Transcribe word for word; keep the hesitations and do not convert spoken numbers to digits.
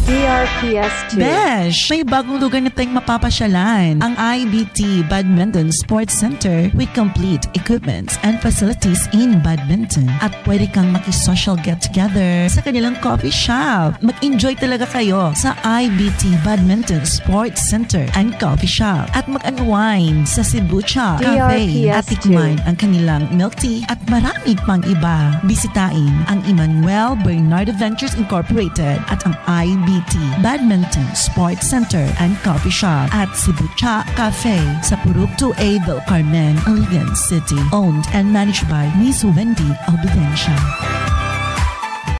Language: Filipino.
D R P S two. Besh, may bagong lugar na tayong mapapasyalan. Ang I B T Badminton Sports Center with complete equipments and facilities in badminton. At pwede kang makisocial get-together sa kanilang coffee shop. Mag-enjoy talaga kayo sa I B T Badminton Sports Center and Coffee Shop. At mag-unwind sa Cebucha Cafe at tikman ang kanilang milk tea at marami pang iba. Bisitain ang Emmanuel Bernardo Ventures Incorporated at ang I B T Badminton Sports Center and Coffee Shop at Cebucha Cafe sa Purok two A Del Carmen, Iligan City. Owned and managed by Miss Wendy Albidencia.